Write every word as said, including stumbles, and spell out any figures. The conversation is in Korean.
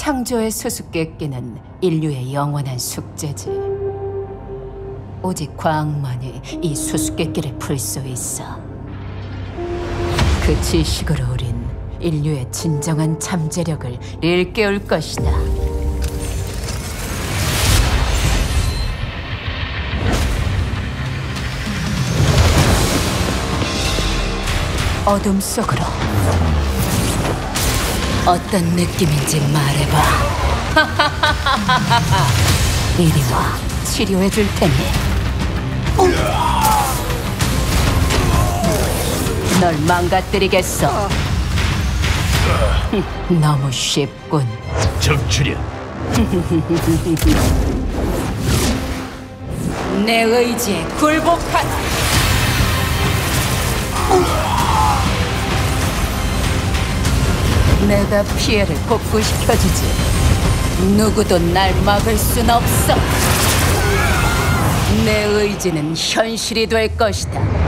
창조의 수수께끼는 인류의 영원한 숙제지. 오직 과학만이 이 수수께끼를 풀 수 있어. 그 지식으로 우린 인류의 진정한 잠재력을 일깨울 것이다. 어둠 속으로 어떤 느낌인지 말해봐. 이리 와, 치료해 줄 테니. 널 망가뜨리겠어. 너무 쉽군. 정출이야. 내 의지에 굴복하라. 내가 피해를 복구시켜주지. 누구도 날 막을 순 없어. 내 의지는 현실이 될 것이다.